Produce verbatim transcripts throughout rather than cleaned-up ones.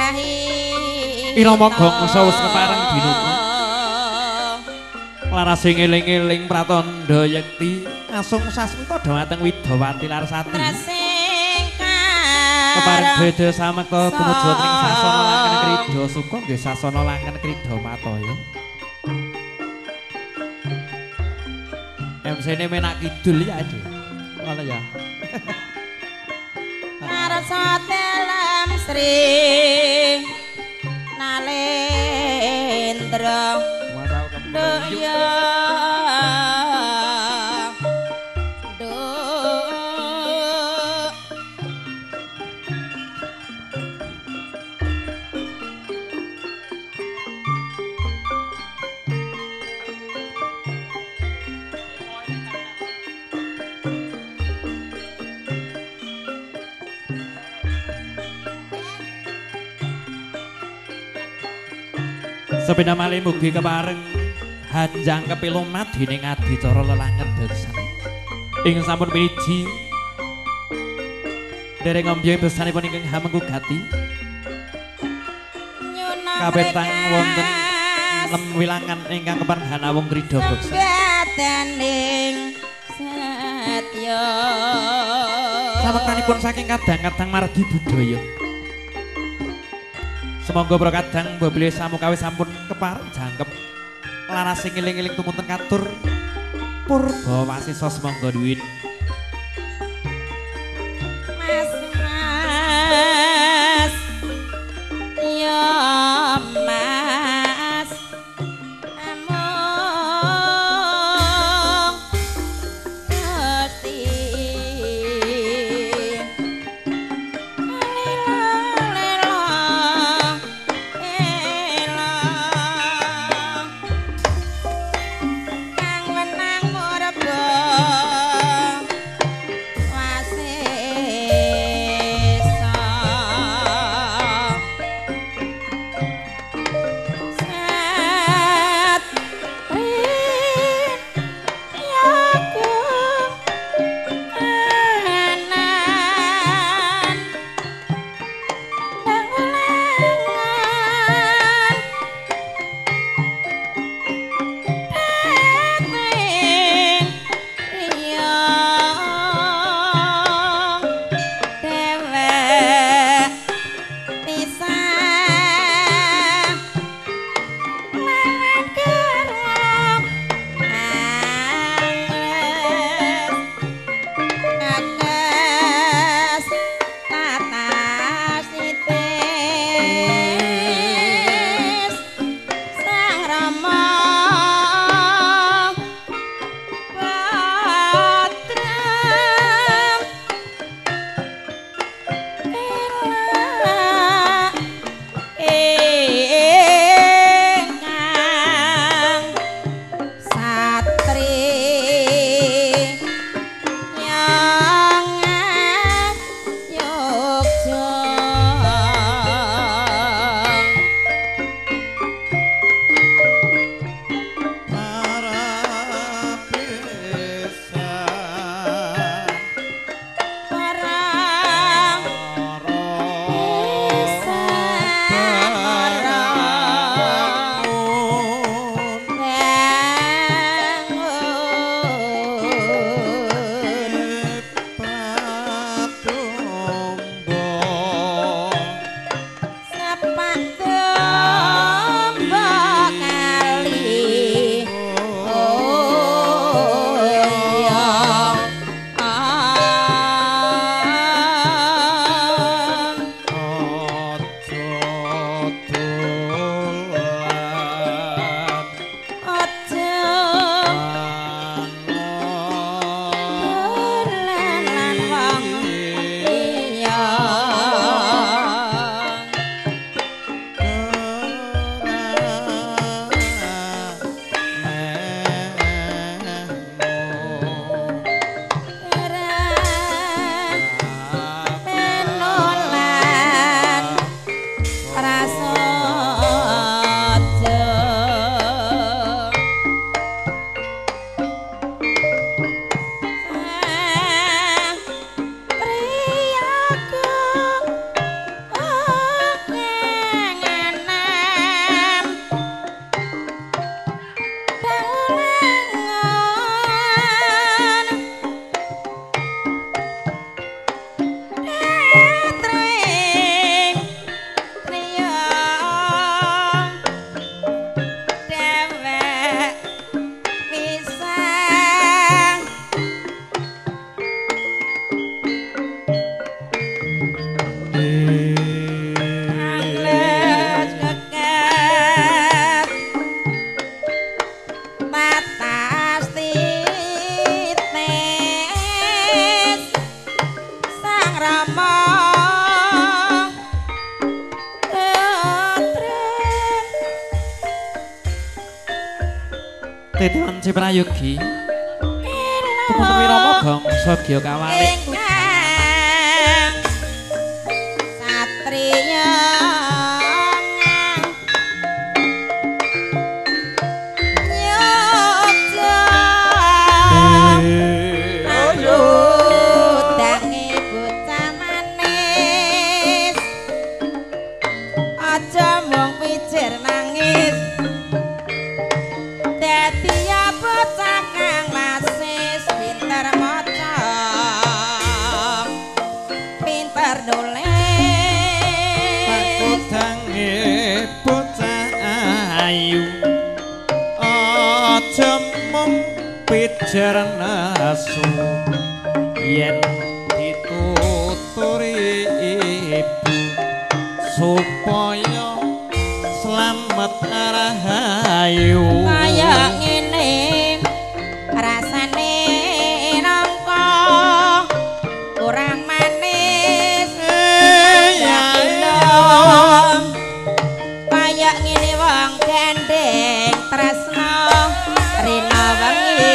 Irama gongso wis kepareng dinuku. Laras sing eling-eling pratandha yekti asung sasmita dhateng Widawati Larsati. Kepareng beda samekta tumuju ing sasana Langken Krida Suka nggih sasana Langken Krida Mataya. M C-ne menak kidul ya, Dik. Ngono ya. Karsa telem Sri Nalendra Daya Sepeda malih mugi kepareng hanjang kepilumat dening adicara lelanget beksan. Ing sampun piniji dereng ngombyeng beksanipun ingkang hamengku gati. Kapetang wonten lem wilangan ingkang kepareng hanawung krida beksan. Gadaning setya. Samektanipun saking kadang-kadang margi budaya. Semangga para kadang mbabile samukawis sampun kepareng jangkep laras sing eling-eling tumunten katur purba wasisa semangga duwin Mas Mas ya Mas among Gusti Kang wenang murba Tetuan Ciprayogi teman Wirama bangsa Gya Kawalik ingkang satriya Yogya ayo dange bocah manis aja mung pijer nangis dadi ya bocah kang lasis pinter maca pinter nulis dange bocah ayu aja mung pijer nasu yen dituturi ibu supaya selamat rahayu kaya ngene rasane nangka kurang manis ya kaya ngene wong gandeng tresno rina wengi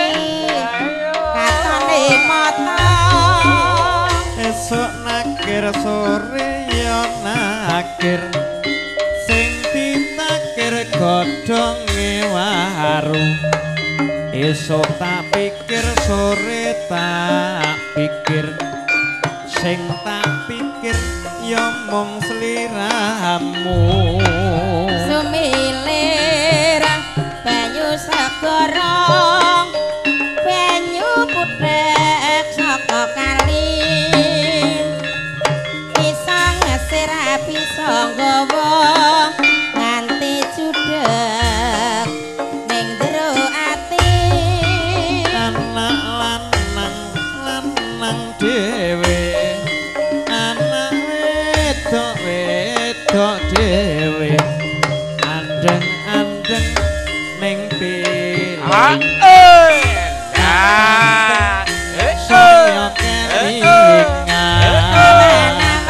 katone mata esuk nakir sore ya nakir sing ditakir godhonge warung esuk tak pikir sore tak pikir sing tak pikir ya mung sliramu sumilir banyu segara banyu putrek saka kali bisa ngesir bisa nggawa nganti judeg ning jero ati anak lanang lanang dhewe anak wedok wedok dhewe andeng-andeng ning piring saya kelingan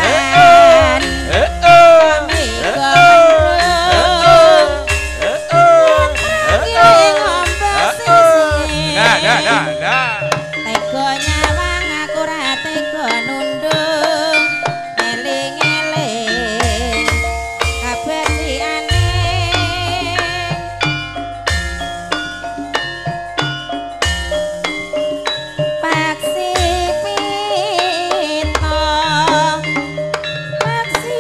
tega nyawang aku ra tega nundung eling-eling kabar diane paksi pita paksi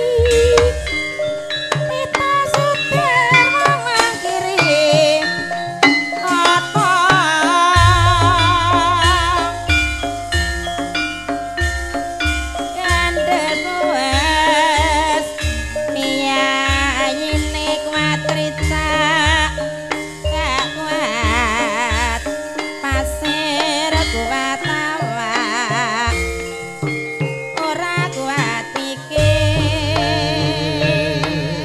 pita suter mangkiri kata kandes wes miyayine kuat ricak gak kuat pasir kuat awak ora kuat pikir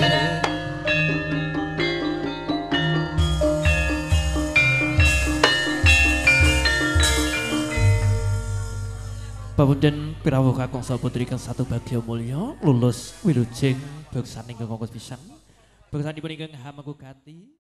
Pamunten pirawuh kakung saha putri kang satu bagya mulya lulus wilujeng beksaning kangkos pisan beksanipun ingkang hamaku gati